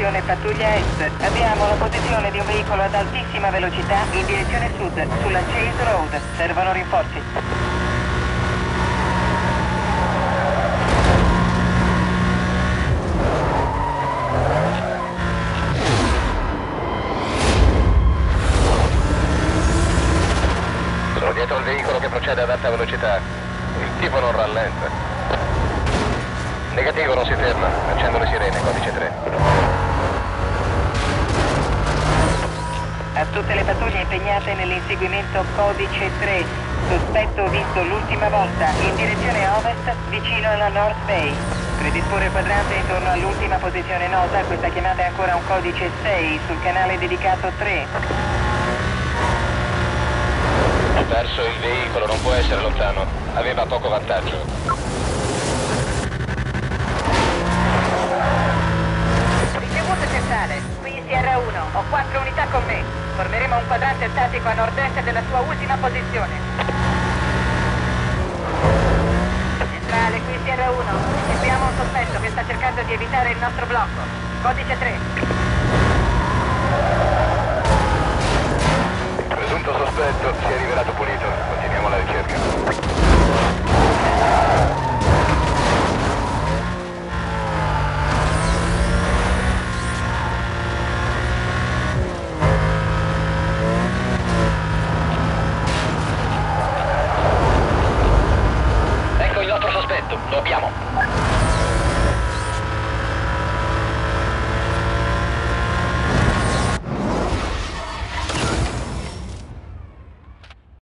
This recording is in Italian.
attenzione pattuglia est. Abbiamo la posizione di un veicolo ad altissima velocità in direzione sud, sulla Chase Road. Servono rinforzi. Sono dietro il veicolo che procede ad alta velocità. Il tipo non rallenta. Negativo, non si ferma. Accendo le sirene, codice 3. A tutte le pattuglie impegnate nell'inseguimento codice 3. Sospetto visto l'ultima volta in direzione ovest, vicino alla North Bay. Predisporre il quadrante intorno all'ultima posizione nota. Questa chiamata è ancora un codice 6 sul canale dedicato 3. Perso il veicolo, non può essere lontano. Aveva poco vantaggio. Ricevuto centrale, qui Sierra 1, ho 4 unità con me. Formeremo un quadrante statico a nord-est della sua ultima posizione. Centrale, qui Sierra 1. Abbiamo un sospetto che sta cercando di evitare il nostro blocco. Codice 3. Presunto sospetto si è rivelato pulito. Continuiamo la ricerca. Ecco il nostro sospetto, lo abbiamo.